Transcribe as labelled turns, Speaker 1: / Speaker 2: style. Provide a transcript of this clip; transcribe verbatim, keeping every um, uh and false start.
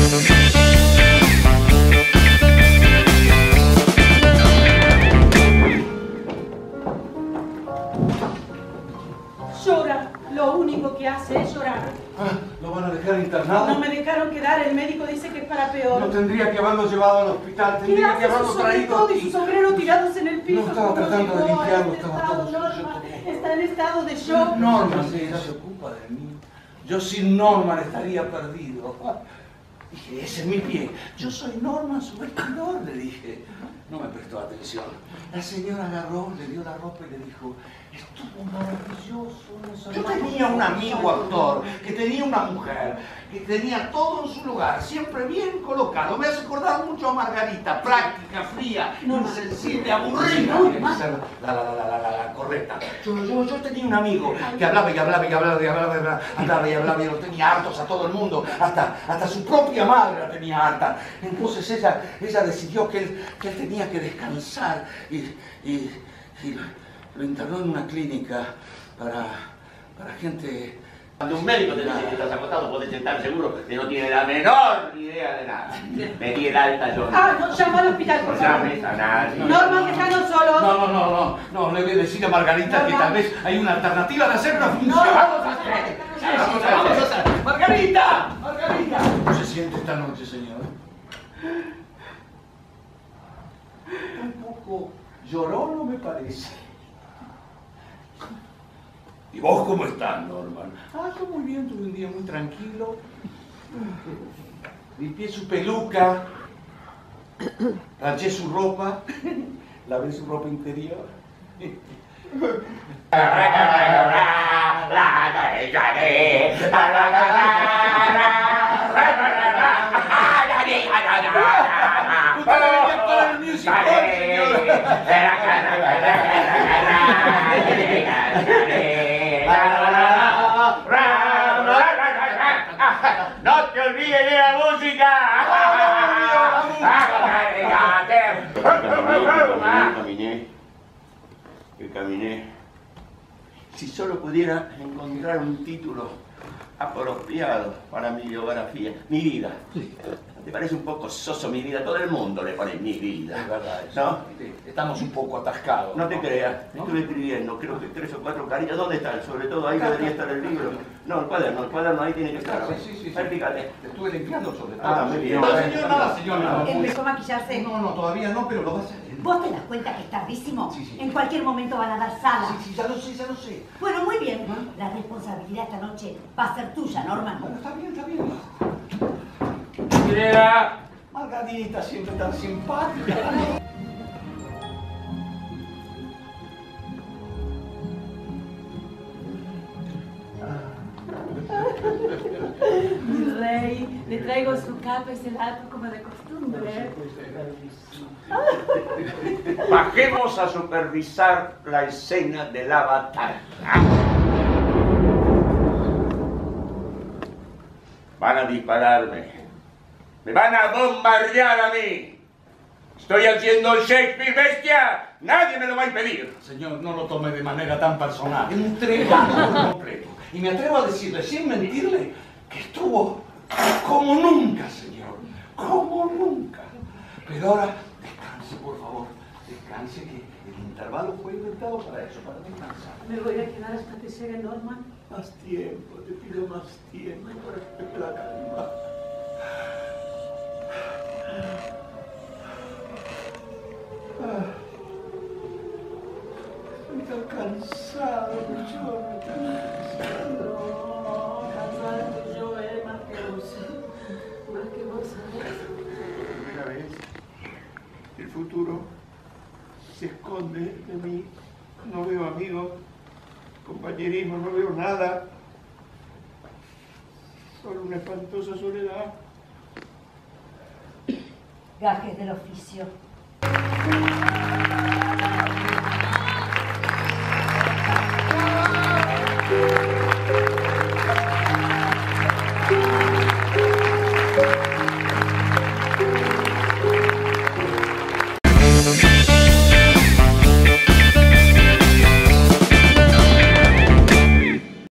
Speaker 1: Llora, lo único que hace es llorar.
Speaker 2: Ah, ¿lo van a dejar internado?
Speaker 1: No me dejaron quedar, el médico dice que es para peor.
Speaker 2: No tendría que haberlo llevado al hospital,
Speaker 1: ¿Qué
Speaker 2: tendría
Speaker 1: hace
Speaker 2: que haberlo
Speaker 1: su
Speaker 2: traído
Speaker 1: sobre
Speaker 2: aquí.
Speaker 1: y su sombrero tirados en el piso?
Speaker 2: No estaba tratando de limpiarlo, estaba todo sucio.
Speaker 1: Norma, está en estado de shock.
Speaker 2: Norma, sí, ella se ocupa de mí. Yo sin Norman estaría perdido. Dije, ese es mi pie. Yo soy Norman, su vestidor, le dije. No me prestó atención. La señora agarró, le dio la ropa y le dijo, estuvo maravilloso. Yo tenía un amigo actor que tenía una mujer que tenía todo en su lugar, siempre bien colocado. Me hace acordar mucho a Margarita, práctica, fría, insensible, aburrida. Tiene que ser la, la, la, la, la, la correcta. Yo, yo, yo tenía un amigo que hablaba y hablaba y hablaba y hablaba y hablaba, hablaba y hablaba y los tenía hartos a todo el mundo, hasta, hasta su propia madre la tenía harta. Entonces ella, ella decidió que él, que él tenía que descansar y, y, y lo, lo internó en una clínica para, para gente...
Speaker 3: Cuando un médico te dice que estás acostado, podés estar seguro que no tiene la menor idea de nada. Me di el alta yo.
Speaker 1: Ah, no, llama al hospital, por
Speaker 3: No
Speaker 1: favor.
Speaker 3: llames a nadie.
Speaker 1: Norman, déjanos solos.
Speaker 2: No, no, no, no, no, le voy a decir a Margarita que tal vez hay una alternativa de hacer una función.
Speaker 1: No,
Speaker 2: Vamos a hacer, vamos a vamos a hacer. Margarita, Margarita. ¿Cómo se siente esta noche, señor? Un poco llorón, no me parece. ¿Y vos cómo estás, Norman? Ah, yo muy bien, tuve un día muy tranquilo. Limpié su peluca, planché su ropa, lavé su ropa interior. Usted debería poner el music hall, señor.
Speaker 3: ¡No te olvides de la música! Caminé, que caminé. Si solo pudiera encontrar un título apropiado para mi biografía, mi vida. ¿Te parece un poco soso mi vida? Todo el mundo le pone mi vida.
Speaker 2: Es verdad eso.
Speaker 3: ¿No?
Speaker 2: Estamos un poco atascados.
Speaker 3: No te
Speaker 2: ¿no?
Speaker 3: creas,
Speaker 2: ¿No?
Speaker 3: estuve escribiendo, creo que tres o cuatro carillas. ¿Dónde está? Sobre todo ahí debería estar el libro. No, el cuaderno, el cuaderno ahí tiene que estar.
Speaker 2: Sí, sí, sí.
Speaker 3: Ahí, fíjate.
Speaker 2: Te estuve limpiando sobre todo.
Speaker 3: Ah, muy bien.
Speaker 2: No, señor, nada, señor, nada.
Speaker 1: Empezó a maquillarse.
Speaker 2: No, no, todavía no, pero lo va a hacer.
Speaker 4: ¿Vos te das cuenta que es tardísimo?
Speaker 2: Sí, sí.
Speaker 4: En cualquier momento van a dar sala.
Speaker 2: Sí, sí, ya lo sé, ya lo sé.
Speaker 4: Bueno, muy bien. La responsabilidad esta noche va a ser tuya, Norman.
Speaker 2: Bueno, está bien, está bien.
Speaker 3: Mira.
Speaker 2: Margarita, siempre tan simpática.
Speaker 1: Mi rey, le traigo su capa y se la hago como de costumbre.
Speaker 3: Bajemos a supervisar la escena de la batalla. Van a dispararme. Me van a bombardear a mí. Estoy haciendo Shakespeare, bestia. Nadie me lo va a impedir.
Speaker 2: Señor, no lo tome de manera tan personal. Entrega por completo. Y me atrevo a decirle, sin mentirle, que estuvo como nunca, señor. Como nunca. Pero ahora, descanse, por favor. Descanse, que el intervalo fue inventado para eso, para descansar.
Speaker 1: Me voy a quedar hasta que llegue Norman.
Speaker 2: Más tiempo, te pido más tiempo para que te la calma. Ah. Estoy tan cansado, yo me tan cansado.
Speaker 1: No, cansada que yo, eh, más que vos. Más que vos, ¿sabes?
Speaker 3: Por primera vez, el futuro se esconde de mí. No veo amigos, compañerismo, no veo nada. Solo una espantosa soledad.
Speaker 4: Gajes del oficio.